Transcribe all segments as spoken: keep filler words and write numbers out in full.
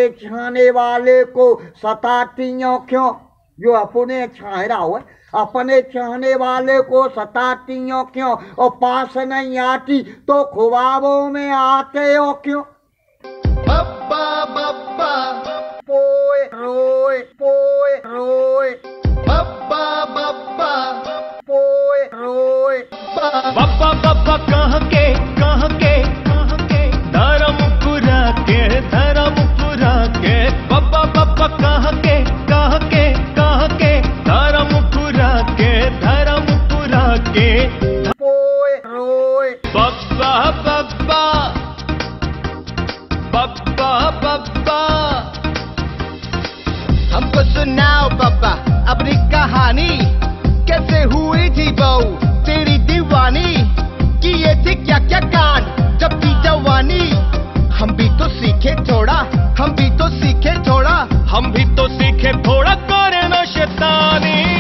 छाने वाले को सताती हो क्यों? जो अपने छा रहा हो अपने चाहने वाले को सताती हो क्यों? और पास नहीं आती तो ख्वाबों में आते हो क्यों? बब्बा बब्बा पोए रोए पोए रोए बब्बा बब्बा पोए रोए बब्बा बब्बा कह के कह के कह के धर्म पुरा के धर्म पुरा के बब्बा बब्बा कह के कह के कह के धर्म पुरा के धर्म पुरा के पोए रोए बब्बा बब्बा बब्बा बब्बा हमको सुनाओ बब्बा अपनी कहानी, कैसे हुई थी बहू तेरी दीवानी, किए थे क्या क्या कांड जब थी जवानी। हम भी तो सीखे थोड़ा हम भी तो सीखे थोड़ा हम भी तो सीखे थोड़ा करे ना शैतानी।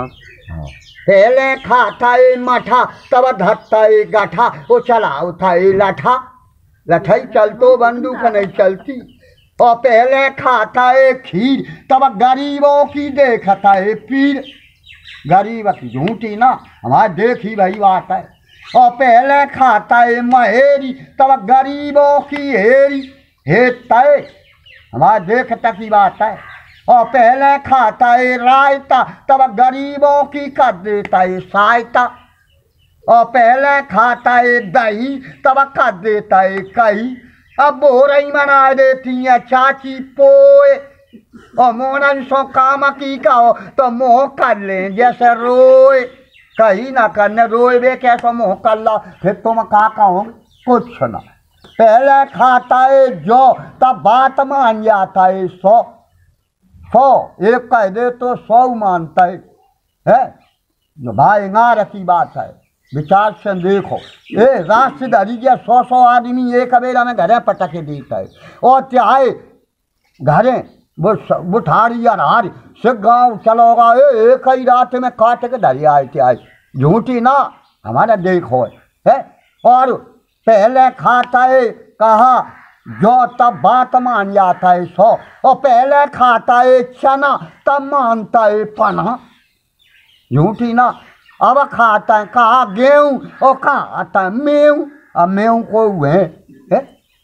पहले खाता मठा तब धरता गाठा वो चलाओ था लाठा लठाई चलतो बंदूक नहीं चलती। और पहले खाता है खीर तब गरीबों की देखता है पीर। गरीब की झूठी ना हमारे देखी भाई बात है। और पहले खाता है महेरी तब गरीबों की हेरी हेता है हमारे देखता की बात है। और पहले खाता है रायता तब गरीबों की कर देता है सहायता। और पहले खाता है दही तब कर देता है कही। अब बोरई बना देती है चाची पोए। और मोनन सो काम की कहो तो मोह कर ले जैसे रोए। कहीं ना करने रोए वे कैसे मोह कर ला फिर तुम का कहोगे कुछ ना। पहले खाता है जो तब बात मान जाता है सौ सौ एक कह दे तो सौ मानता है, है? जो भाई नार की बात है विचार से देखो। ए राष्ट्रधारी के सौ सौ आदमी एक बेरा में घरे पटके देता है। और चाहे घरे वो बुठारी या हारी से गाँव चलोगा ए एक ही रात में काट के धरी आए थे आए झूठी ना हमारा देखो है। और पहले खाता है कहा जो तब बात मान जाता है सौ। और पहले खाता है चना तब मानता है पना झूठी ना। अब खाता है कहा गेहूं और कहा आता है मेहूं। अब मेहूं को हुए है?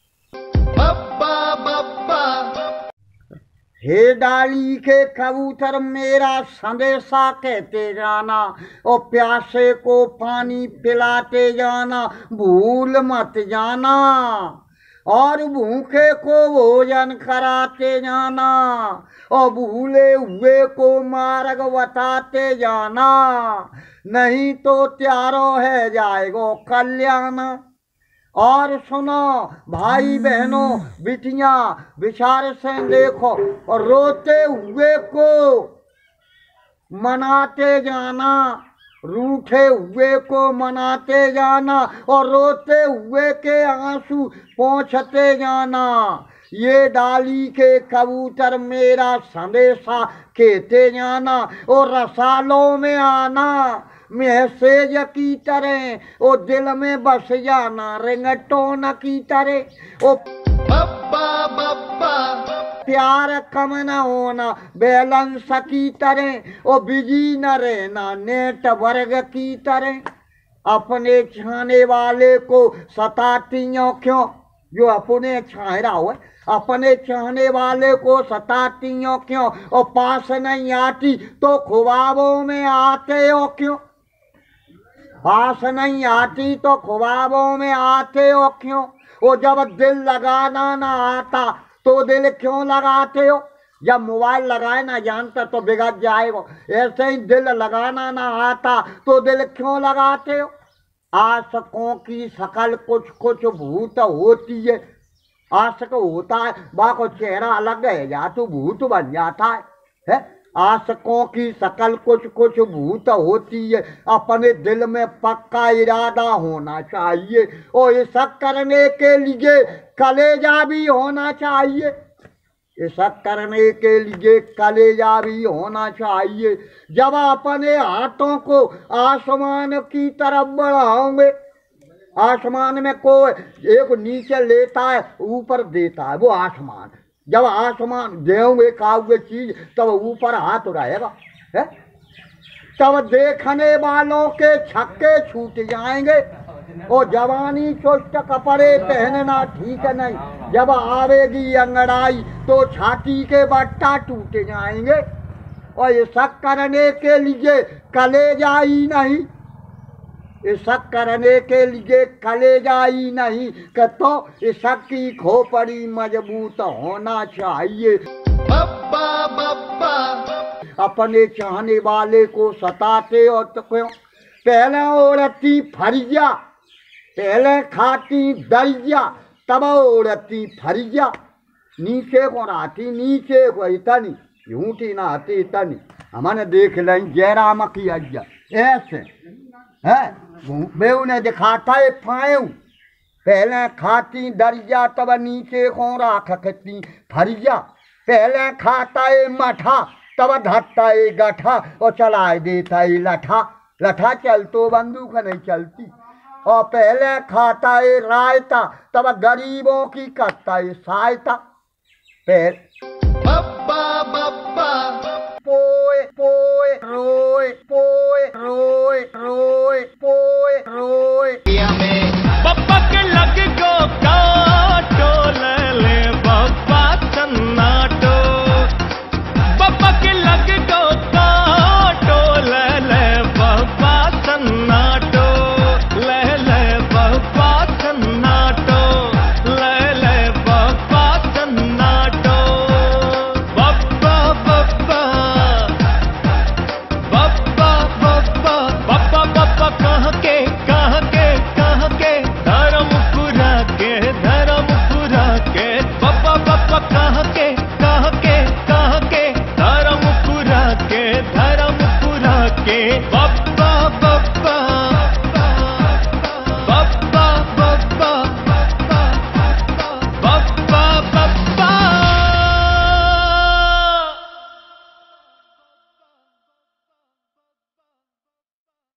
बब्बा बब्बा हे डाली के कबूतर मेरा संदेशा कहते जाना। और प्यासे को पानी पिलाते जाना भूल मत जाना। और भूखे को भोजन कराते जाना। और भूले हुए को मार्ग बताते जाना। नहीं तो त्यारो है जाएगो कल्याण। और सुनो भाई बहनों बिटियां विचार से देखो। और रोते हुए को मनाते जाना रूठे हुए को मनाते जाना। और रोते हुए के आंसू पोंछते जाना। ये डाली के कबूतर मेरा संदेशा कहते जाना। और रसालों में आना मैसेज की तरह ओ दिल में बस जाना रिंगटोन की तरह। ओ बब्बा बब्बा प्यार कम न होना बैलेंस की तरह। ओ बिजी न रहना नेटवर्क की तरह। अपने छाने वाले को सताती हो क्यों? जो अपने छा रहा हो अपने चाहने वाले को सताती हो क्यों? और पास नहीं आती तो ख्वाबों में आते हो क्यों? पास नहीं आती तो ख्वाबों में आते हो क्यों? वो जब दिल लगाना ना आता तो दिल क्यों लगाते हो? जब मोबाइल लगाए ना जानता तो बिगड़ जाएगा। ऐसे ही दिल लगाना ना आता तो दिल क्यों लगाते हो? आशिकों की शकल कुछ कुछ भूत होती है। आशिक होता है बा को चेहरा अलग है या तो भूत बन जाता है, है? आशिकों की शकल कुछ कुछ भूत होती है। अपने दिल में पक्का इरादा होना चाहिए। और ये सब करने के लिए कलेजा भी होना चाहिए। ये सब करने के लिए कलेजा भी होना चाहिए। जब अपने हाथों को आसमान की तरफ बढ़ाओगे, आसमान में कोई एक नीचे लेता है ऊपर देता है वो आसमान, जब आसमान देंगे खाओगे चीज तब ऊपर हाथ रहेगा है? तब देखने वालों के छक्के छूट जाएंगे। और जवानी चुस्त कपड़े पहनना ठीक नहीं, जब आवेगी अंगड़ाई तो छाती के बट्टा टूट जाएंगे। और ये सब करने के लिए कलेजा ही नहीं, ये सब करने के लिए कलेजा ही नहीं कि तो इस की खोपड़ी मजबूत होना चाहिए। बब्बा बब्बा अपने चाहने वाले को सताते और तो क्यों? पहले औरती फरिया, पहले खाती दरिया, तब औरती फरिया। नीचे को नाती नीचे को इतनी झूठी ना आती इतनी। हमने देख लें जयराम की अज्जा ऐसे है बेऊ ने दिखाता है फायू। पहले खाती दरिया तब नीचे को राखती फरिया। पहले खाता है मठा तब धरता है गठा और चलाए देता है लठा। लठा चल तो बंदूक नहीं चलती। और पहले खाता है रायता तब गरीबों की करता है सहायता। बब्बा बब्बा पोए पोए रोए पोए रोए रोए पोए रोए। बब्बा के लग गो काटो ले ले बब्बा सन्नाटो। बब्बा के लग गो काटो ले ले बब्बा सन्नाटो। ले ले बब्बा सन्नाटो, ले ले बब्बा सन्नाटो। बब्बा बब्बा बब्बा बब्बा बब्बा बब्बा कहाँ के कहाँ के कहाँ के धर्मपुरा के धर्मपुरा के। बब्बा बब्बा कहाँ के कहाँ के कहाँ के धर्मपुरा के धर्मपुरा के। बब्बा